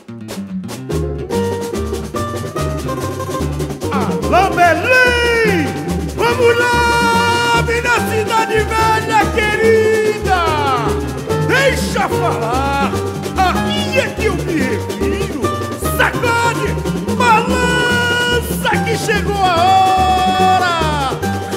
Alô, Belém! Vamos lá, minha cidade velha querida! Deixa falar! Aqui é que eu me refiro! Sacode! Balança que chegou a hora!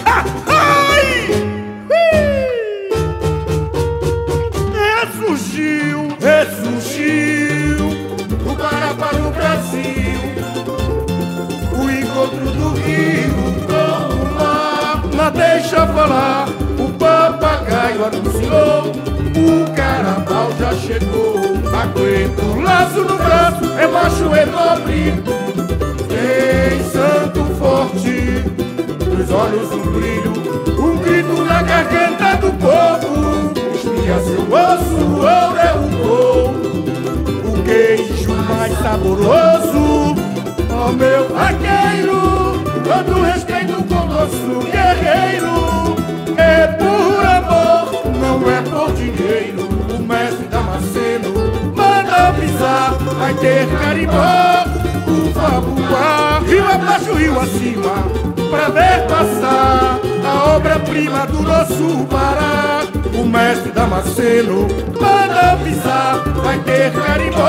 Ressurgiu o Pará para o Brasil, o encontro do rio com o mar. Mas deixa falar, o papagaio anunciou, o carnaval já chegou. Aguenta o laço no braço, é macho, é nobre, tem santo forte, nos olhos um brilho, um grito na garganta do povo. Espia seu osso, ouro é o gol, o queijo mais saboroso. Ó meu vaqueiro, todo respeito com nosso guerreiro, é por amor, não é por dinheiro. O mestre Damasceno manda pisar, vai ter carimbó, uva, rio abaixo, rio acima, pra ver passar a obra-prima do nosso Pará. O mestre Damasceno manda pisar, vai ter carimbó,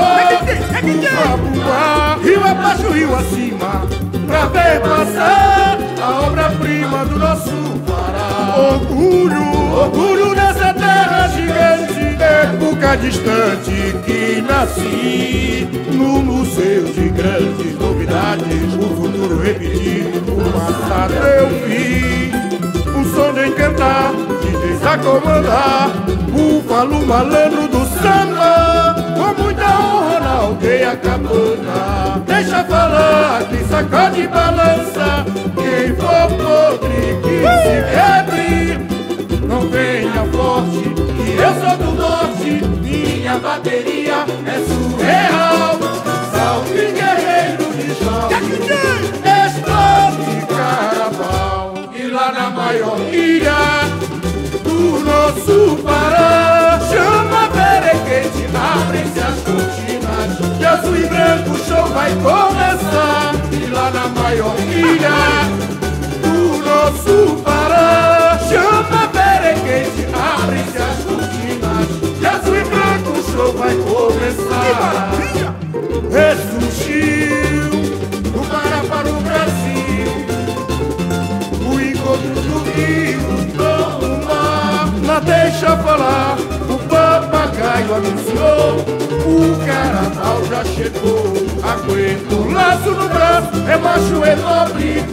uva, rio abaixo, rio acima, pra ver passar a obra-prima do nosso Pará. Orgulho, orgulho nessa terra gigante, época distante que nasci, no museu de grandes novidades, o futuro repetir, o passado eu vi, um som de encantar, de desacomodar, búfalo malandro do samba, com muita honra na aldeia cabana. Deixa falar, quem sacode e balança, quem for podre que se quebre, não venha forte, que eu sou do norte, minha bateria é surreal. Salve guerreiro de jovem, explode carnaval. E lá na maior ilha do nosso Pará, chama Berequete, abrem-se as cortinas, de azul e branco o show vai começar. E lá na maior ilha do nosso Pará, chama Berequete, abrem-se as cortinas, de azul e branco o show vai começar. Ressurgiu o Pará para o Brasil, o encontro do rio com o mar. Mas deixa falar, o papagaio anunciou, o carnaval já chegou. Aguenta o laço no braço, é macho, é nobre,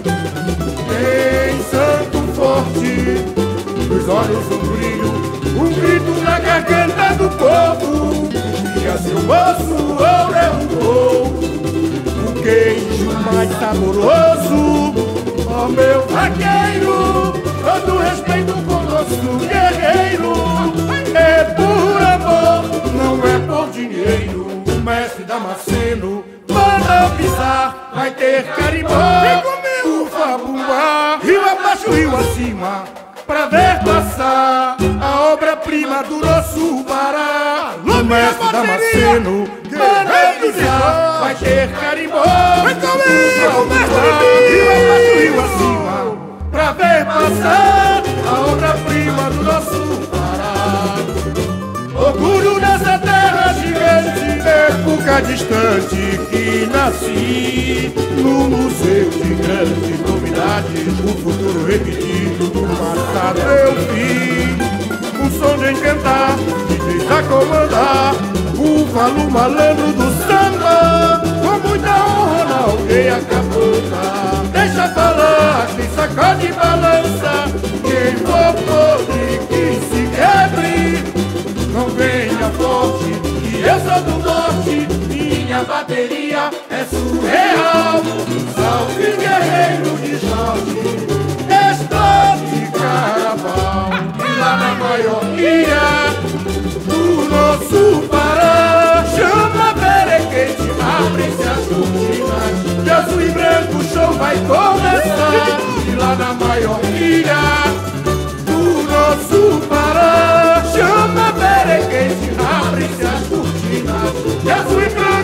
tem santo forte, nos olhos um brilho, um grito na garganta do povo. Espia seu osso, ouro é um gol, o queijo mais saboroso. Ó meu vaqueiro, todo respeito com nosso guerreiro, é por amor, não é por dinheiro. O mestre Damasceno manda pisar, vai ter carimbó, uva, bumba, rio abaixo, rio acima, pra ver passar a obra-prima do nosso Pará. O mestre Damasceno manda pisar, vai ter carimbó, uva, bumba, rio abaixo, rio acima, pra ver passar a obra-prima do nosso Pará. Orgulho nessa terra gigante, época distante que nasci, no museu de grandes novidades, o futuro repetido, o passado eu vi, um som de encantar, de desacomodar, búfalo malandro do samba, com muita honra na aldeia cabana. Deixa falar, quem sacode e balança, quem for podre que se quebre, não venha forte, que eu sou do norte, minha bateria é surreal. Salve guerreiro de Jorge, explode carnaval. E lá na maior ilha do nosso Pará, chama Berequete, abrem-se as cortinas, de azul e branco o show vai começar. E lá na maior ilha do nosso Pará, chama Berequete, abrem-se as cortinas, de azul e branco o show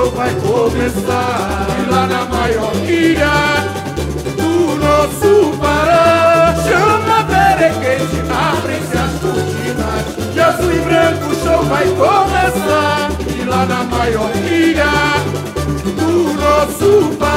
show vai começar. E lá na maior ilha do nosso Pará, chama Berequete, abrem-se as cortinas, de azul e branco o show vai começar. E lá na maior ilha do nosso Pará,